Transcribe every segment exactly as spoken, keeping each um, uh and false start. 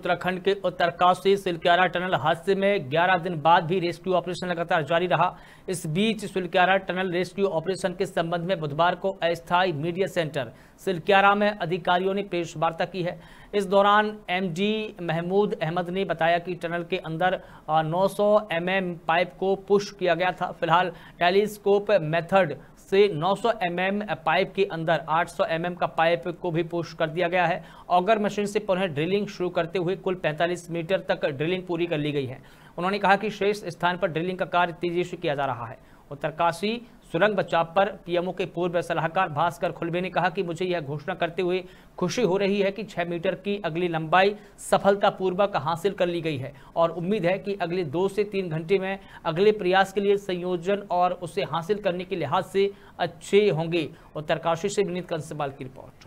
उत्तराखंड के उत्तरकाशी सिलक्यारा टनल हादसे में ग्यारह दिन बाद भी रेस्क्यू ऑपरेशन लगातार जारी रहा। इस बीच सिलक्यारा टनल रेस्क्यू ऑपरेशन के संबंध में बुधवार को अस्थायी मीडिया सेंटर सिलक्यारा में अधिकारियों ने प्रेस वार्ता की है। इस दौरान एमडी महमूद अहमद ने बताया कि टनल के अंदर नौ सौ एम एम पाइप को पुश किया गया था। फिलहाल टेलीस्कोप मेथड से नौ सौ एम एम पाइप के अंदर आठ सौ एम एम का पाइप को भी पुश कर दिया गया है। ऑगर मशीन से पुनः ड्रिलिंग शुरू करते हुए कुल पैंतालीस मीटर तक ड्रिलिंग पूरी कर ली गई है। उन्होंने कहा कि शेष स्थान पर ड्रिलिंग का कार्य तेजी से किया जा रहा है। उत्तरकाशी सुरंग बचाव पर पीएमओ के पूर्व सलाहकार भास्कर खुलबे ने कहा कि मुझे यह घोषणा करते हुए खुशी हो रही है कि छह मीटर की अगली लंबाई सफलतापूर्वक हासिल कर ली गई है और उम्मीद है कि अगले दो से तीन घंटे में अगले प्रयास के लिए संयोजन और उसे हासिल करने के लिहाज से अच्छे होंगे। उत्तरकाशी से विनीत कंसवाल की रिपोर्ट।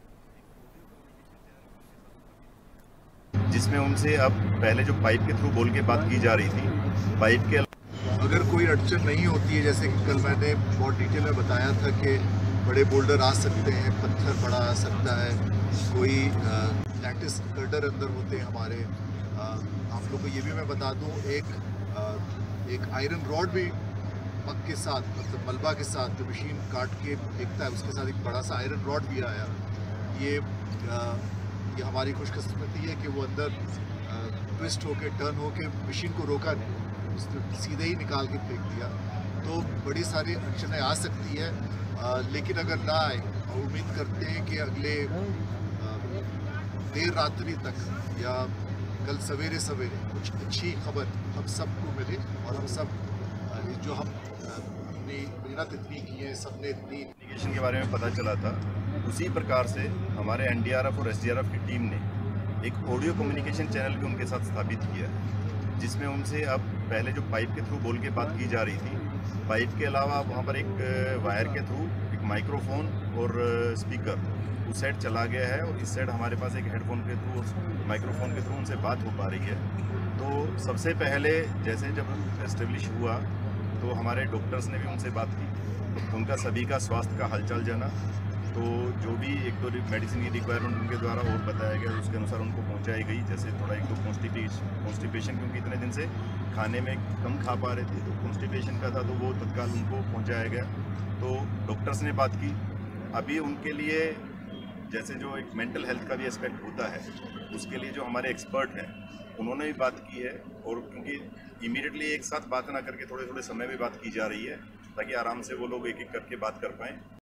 जिसमें उनसे अब पहले जो पाइप के थ्रू बोल के बात की जा रही थी, पाइप के अगर कोई अड़चन नहीं होती है, जैसे कि कल मैंने बहुत डिटेल में बताया था कि बड़े बोल्डर आ सकते हैं, पत्थर बड़ा आ सकता है, कोई लैटिस गर्डर अंदर होते हैं हमारे। आ, आप लोग को ये भी मैं बता दूं, एक आ, एक आयरन रॉड भी पक के साथ, मतलब मलबा के साथ जो मशीन काट के फेंकता है उसके साथ एक बड़ा सा आयरन रॉड भी आया। ये आ, ये हमारी खुशकिस्मती है कि वो अंदर ट्विस्ट होके टर्न होके मशीन को रोका नहीं, सीधे ही निकाल के फेंक दिया। तो बड़ी सारी अड़चनें आ सकती है, आ, लेकिन अगर ना आए, और उम्मीद करते हैं कि अगले देर रात्रि तक या कल सवेरे सवेरे कुछ अच्छी खबर हम सबको मिले और हम सब जो हम अपनी मेहनत इतनी की है, सबने इतनी कम्युनिकेशन के बारे में पता चला था, उसी प्रकार से हमारे एनडीआरएफ और एसडीआरएफ की टीम ने एक ऑडियो कम्युनिकेशन चैनल भी उनके साथ स्थापित किया है, जिसमें उनसे अब पहले जो पाइप के थ्रू बोल के बात की जा रही थी, पाइप के अलावा वहाँ पर एक वायर के थ्रू एक माइक्रोफोन और स्पीकर उस साइड चला गया है और इस साइड हमारे पास एक हेडफोन के थ्रू माइक्रोफोन के थ्रू उनसे बात हो पा रही है। तो सबसे पहले जैसे जब एस्टेब्लिश हुआ तो हमारे डॉक्टर्स ने भी उनसे बात की, उनका सभी का स्वास्थ्य का हालचाल जाना। तो जो भी एक दो मेडिसिन की रिक्वायरमेंट उनके द्वारा और बताया गया उसके अनुसार उनको पहुंचाई गई। जैसे थोड़ा एक तो कॉन्स्टिपेशन कॉन्स्टिपेशन क्योंकि इतने दिन से खाने में कम खा पा रहे थे, तो कॉन्स्टिपेशन का था, तो वो तत्काल उनको पहुंचाया गया। तो डॉक्टर्स ने बात की। अभी उनके लिए जैसे जो एक मेंटल हेल्थ का भी एस्पेक्ट होता है, उसके लिए जो हमारे एक्सपर्ट हैं उन्होंने भी बात की है। और क्योंकि इमीडिएटली एक साथ बात ना करके थोड़े थोड़े समय में बात की जा रही है ताकि आराम से वो लोग एक एक करके बात कर पाएँ।